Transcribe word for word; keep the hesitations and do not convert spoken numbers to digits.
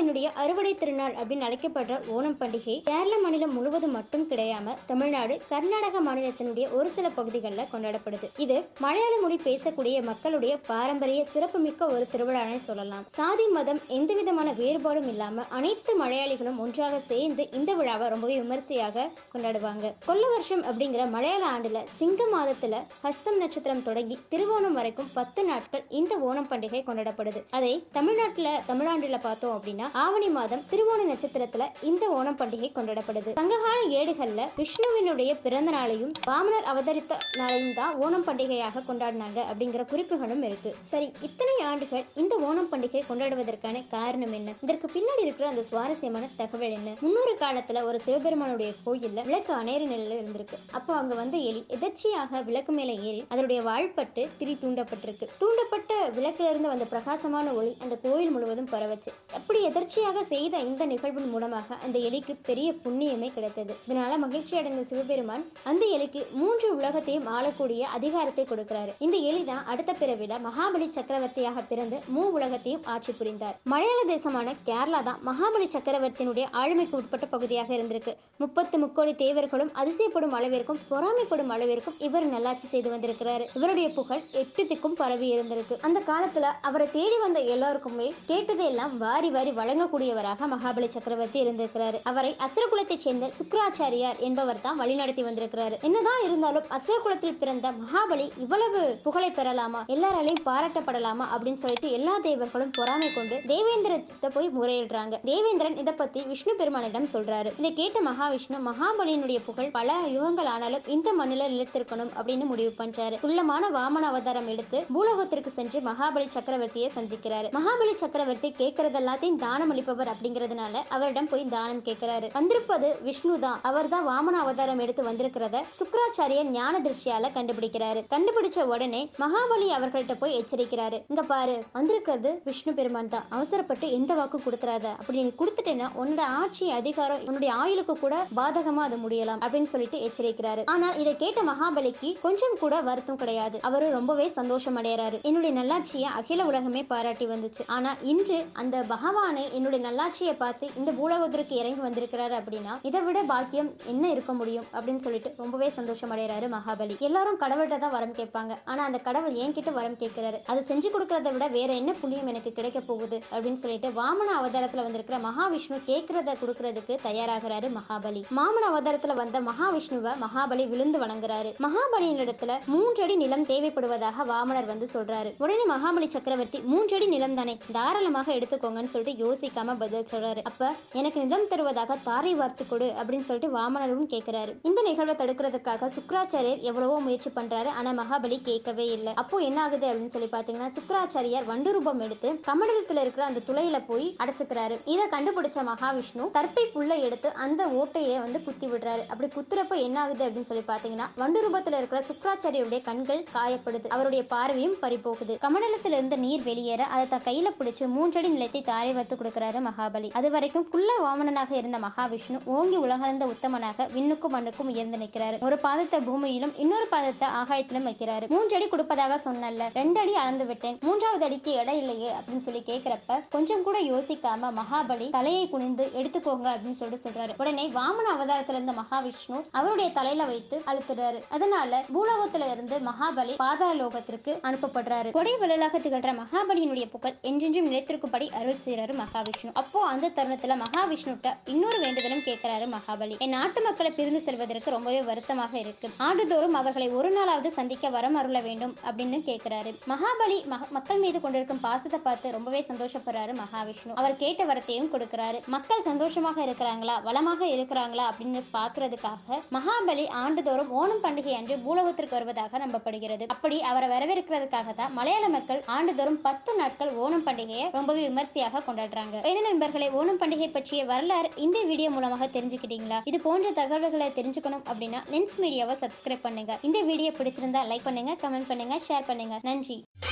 மலையாளிகளுடைய அறுவடை திருநாள் அப்படின்னு அழைக்கப்படுற ஓணம் பண்டிகை கேரள மாநிலம் முழுவதும் மட்டும் கிடையாம தமிழ்நாடு, கர்நாடக மாநிலத்தினுடைய ஒரு சில பகுதிகளில் கொண்டாடப்படுது. இது மலையாள மொழி பேசக்கூடிய மக்களுடைய பாரம்பரிய சிறப்புமிக்க ஒரு திருவிழானே சொல்லலாம். சாதி மதம் எந்த விதமான வேறுபாடும் இல்லாம அனைத்து மலையாளிகளும் ஒன்றாக சேர்ந்து இந்த விழாவை ரொம்பவே விமர்சையாக கொண்டாடுவாங்க. கொல்ல வருஷம் அப்படிங்கிற மலையாள ஆண்டுல சிங்க மாதத்துல ஹஸ்தம் நட்சத்திரம் தொடங்கி திருவோணம் வரைக்கும் பத்து நாட்கள் இந்த ஓணம் பண்டிகை கொண்டாடப்படுது. அதை தமிழ்நாட்டுல தமிழாண்டுல பார்த்தோம் அப்படின்னா ஆவணி மாதம் திருவோண நட்சத்திரத்துல இந்த ஓணம் பண்டிகை கொண்டாடப்படுது. சங்ககால ஏடுகள்ல விஷ்ணுவினுடைய பிறந்த நாளையும் வாமனர் அவதரித்த நாளையும் தான் ஓணம் பண்டிகையாக கொண்டாடினாங்க அப்படிங்கிற குறிப்புகளும் இருக்கு. சரி, இத்தனை ஆண்டுகள் இந்த ஓணம் பண்டிகை கொண்டாடுவதற்கான காரணம் என்ன? இதற்கு பின்னாடி இருக்கிற அந்த சுவாரஸ்யமான தகவல் என்ன? முன்னொரு காலத்துல ஒரு சிவபெருமானுடைய கோயில்ல விளக்கு அணையிற நிலையில இருந்திருக்கு. அப்போ அங்க வந்த எலி எதர்ச்சியாக விளக்கு மேல ஏறி அதனுடைய வாழ்பட்டு திரி தூண்டப்பட்டிருக்கு. தூண்டப்பட்ட விளக்குல இருந்து வந்த பிரகாசமான ஒளி அந்த கோயில் முழுவதும் பரவச்சு. அப்படி எதர்ச்சியாக செய்த இந்த நிகழ்வின் மூலமாக அந்த எலிக்கு பெரிய புண்ணியமே கிடைத்தது. இதனால மகிழ்ச்சி அடைந்த சிவபெருமான் அந்த எலிக்கு மூன்று உலகத்தையும் ஆளக்கூடிய அதிகாரத்தை கொடுக்கிறாரு. இந்த எலி தான் அடுத்த பிறவில மகாபலி சக்கரவர்த்தியாக பிறந்து மூ உலகத்தையும் ஆட்சி புரிந்தார். மலையாள தேசமான கேரளா தான் மகாபலி சக்கரவர்த்தியினுடைய ஆளுமைக்கு உட்பட்ட பகுதியாக இருந்திருக்கு. முப்பத்து முக்கோடி தேவர்களும் அதிசயப்படும் அளவிற்கும் பொறாமைப்படும் அளவிற்கும் இவர் நல்லாட்சி செய்து வந்திருக்கிறாரு. இவருடைய புகழ் எட்டு திக்கும் பரவி இருந்திருக்கு. அந்த காலத்துல அவரை தேடி வந்த எல்லாருக்குமே கேட்டதையெல்லாம் வாரி வாரி வழங்கக்கூடியவராக மகாபலி சக்கரவர்த்தி இருந்திருக்கிறாரு. அவரை அசுரகுலத்தை சேர்ந்த சுக்ராச்சாரியார் என்பவர் தான் வழிநடத்தி வந்திருக்கிறாரு. என்னதான் இருந்தாலும் அசுரகுலத்தில் பிறந்த மகாபலி இவ்வளவு புகழை பெறலாமா, எல்லாராலையும் பாராட்டப்படலாமா அப்படின்னு சொல்லிட்டு எல்லா தேவர்களும் பொறாமை கொண்டு தேவேந்திரத்தை போய் முறையிடுறாங்க. தேவேந்திரன் இதை பத்தி விஷ்ணு பெருமானிடம் சொல்றாரு. இதை கேட்ட மகாவிஷ்ணு மகாபலியினுடைய புகழ் பல யுகங்கள் ஆனாலும் இந்த மண்ணில நிலைத்திருக்கணும் அப்படின்னு முடிவு பண்றாரு. குள்ளமான வாமன அவதாரம் எடுத்து பூலோகத்திற்கு சென்று மகாபலி சக்கரவர்த்தியை சந்திக்கிறாரு. மகாபலி சக்கரவர்த்தி கேட்கறது எல்லாத்தையும் தானம் அளிப்பவர் அப்படிங்கிறதுனால அவரிடம் போய் தானம் கேட்கிறாரு. வந்திருப்பது விஷ்ணு தான். அவர் தான் வாமன அவதாரம் எடுத்து வந்திருக்கிறத சுக்ராச்சாரியர் ஞான திருஷ்டியால கண்டுபிடிக்கிறாரு. கண்டுபிடிச்ச உடனே மகாபலி அவர்கள்ட்ட போய் எச்சரிக்கிறாரு. இங்க பாரு, வந்திருக்கிறது விஷ்ணு பெருமான் தான். அவசரப்பட்டு எந்த வாக்கு கொடுத்துறாத. அப்படி நீ கொடுத்துட்டேன்னா உன்னோட ஆட்சி அதிகாரம் உன்னுடைய ஆயுளுக்கு கூட பாதகமா அது முடியலாம் அப்படின்னு சொல்லிட்டு எச்சரிக்கிறாரு. ஆனால் இதை கேட்ட மகாபலிக்கு கொஞ்சம் கூட வருத்தம் கிடையாது. அவரு ரொம்பவே சந்தோஷம் அடைகிறாரு. என்னுடைய நல்லாட்சியை அகில உலகமே பாராட்டி வந்துச்சு. ஆனா இன்று அந்த பகவானை என்னுடைய நல்லாட்சியை பார்த்து இந்த பூலோகத்திற்கு இறங்கி வந்திருக்கிறாரு அப்படின்னா இதை விட பாக்கியம் என்ன இருக்க முடியும் அப்படின்னு சொல்லிட்டு ரொம்பவே சந்தோஷம் அடைகிறாரு மகாபலி. எல்லாரும் கடவுள்கிட்ட தான் வரம் கேட்பாங்க. ஆனா அந்த கடவுள் என்கிட்ட வரம் கேட்கிறாரு. அதை செஞ்சு கொடுக்கறத விட வேற என்ன புண்ணியம் எனக்கு கிடைக்க போகுது அப்படின்னு சொல்லிட்டு வாமன அவதாரத்துல வந்திருக்கிற மகாவிஷ்ணு கேட்கறத கொடுக்கறதுக்கு தயாராகிறாரு மகாபலி. வாமன அவதாரத்துல வந்த மகாவிஷ்ணுவை மகாபலி விழுந்து வணங்குறாரு. மகாபலியின் இடத்துல மூன்றடி நிலம் தேவைப்படுவதாக வாமனர் வந்து சொல்றாரு. உடனே மகாபலி சக்கரவர்த்தி மூன்றடி நிலம் தானே, தாராளமாக எடுத்துக்கோங்கன்னு சொல்லிட்டு யோசிக்காம பதில் சொல்றாரு. அப்ப எனக்கு நிலம் தருவதாக தாரை வார்த்து கொடு அப்படின்னு சொல்லிட்டு வாமனரும் கேட்கிறாரு. இந்த நிகழ்வை தடுக்கிறதுக்காக சுக்ராச்சாரியர் எவ்வளவோ முயற்சி பண்றாரு. ஆனா மகாபலி கேட்கவே இல்லை. அப்போ என்ன ஆகுது அப்படின்னு சொல்லி பாத்தீங்கன்னா சுக்ராச்சாரியார் வண்டு ரூபம் எடுத்து கமண்டலத்துல இருக்கிற அந்த துளையில போய் அடைச்சுக்கிறாரு. இதை கண்டுபிடிச்ச மகாவிஷ்ணு கற்பை புல்லை எடுத்து அந்த ஓட்டையை வந்து குத்தி விடுறாரு. அப்படி குத்துறப்ப என்ன ஆகுது அப்படின்னு சொல்லி பாத்தீங்கன்னா வண்டு ரூபத்துல இருக்கிற சுக்ராச்சாரியருடைய கண்கள் காயப்படுது. அவருடைய பார்வையும் பறிபோகுது. கமண்டலத்துல இருந்து நீர் வெளியேற அதை த கையில பிடிச்சு மூன்றடி நிலத்தை தாரை வைத்து கொடுக்கிறாரு மகாபலி. அது வரைக்கும் குள்ள வாமனனாக இருந்த மகாவிஷ்ணு ஓங்கி உலகளந்த உத்தமனாக விண்ணுக்கும் மண்ணுக்கும் உயர்ந்து நிற்கிறாரு. ஒரு பாதத்தை பூமியிலும் இன்னொரு பாதத்தை ஆகாயத்திலும் வைக்கிறாரு. மூன்றடி கொடுப்பதாக சொன்னல, ரெண்டு அடி அளந்து விட்டேன், மூன்றாவது அடிக்கு இடம் இல்லையே அப்படின்னு சொல்லி கேட்கிறப்ப கொஞ்சம் கூட யோசிக்காம மகாபலி தலையை குனிந்து எடுத்துக்கோங்க அப்படின்னு சொல்லிட்டு சொல்றாரு. உடனே வாமன அவதாரத்துல இருந்த மகாவிஷ்ணு அவருடைய தலையில வைத்து அழுத்துறாரு. அதனால பூலோகத்துல இருந்து மகாபலி பாதாள லோகத்திற்கு அனுப்பப்படுறாரு. கொடை வள்ளலாக திகழ்ற மகாபலியினுடைய புகழ் என்றென்றும் நிலைத்திருக்கும்படி அருள் செய்யறாரு மகாவிஷ்ணு. அப்போ அந்த தருணத்துல மகாவிஷ்ணுட்ட இன்னொரு வேண்டுதலும் கேட்கிறாரு மகாபலி. என் நாட்டு மக்களை பிரிந்து செல்வதற்கு ரொம்பவே வருத்தமாக இருக்கு. ஆண்டுதோறும் அவர்களை ஒரு நாளாவது சந்திக்க வரம் அருள வேண்டும் அப்படின்னு கேட்கிறாரு. மகாபலி மக்கள் மீது கொண்டிருக்கும் பாசத்தை பார்த்து ரொம்பவே சந்தோஷப்படுறாரு மகாவிஷ்ணு. அவர் கேட்ட வரத்தையும் கொடுக்கிறாரு. மக்கள் சந்தோஷமாக இருக்கிறாங்களா, வளமாக இருக்கிறாங்களா அப்படின்னு பாக்குறதுக்காக மகாபலி ஆண்டுதோறும் ஓணம் பண்டிகை அன்று பூலோகத்திற்கு வருவதாக நம்பப்படுகிறது. அப்படி அவரை வரவேற்கிறதுக்காக தான் மலையாள மக்கள் ஆண்டுதோறும் பத்து நாட்கள் ஓணம் பண்டிகையை ரொம்பவே விமர்சையாக கொண்டாடுறாங்க. என்ன நண்பர்களே, ஓணம் பண்டிகை பற்றிய வரலாறு இந்த வீடியோ மூலமாக தெரிஞ்சுக்கிட்டீங்களா? இது போன்ற தகவல்களை தெரிஞ்சுக்கணும் அப்படின்னா லென்ஸ் மீடியாவை சப்ஸ்கிரைப் பண்ணுங்க. இந்த வீடியோ பிடிச்சிருந்தா லைக் பண்ணுங்க, கமெண்ட் பண்ணுங்க, ஷேர் பண்ணுங்க. நன்றி.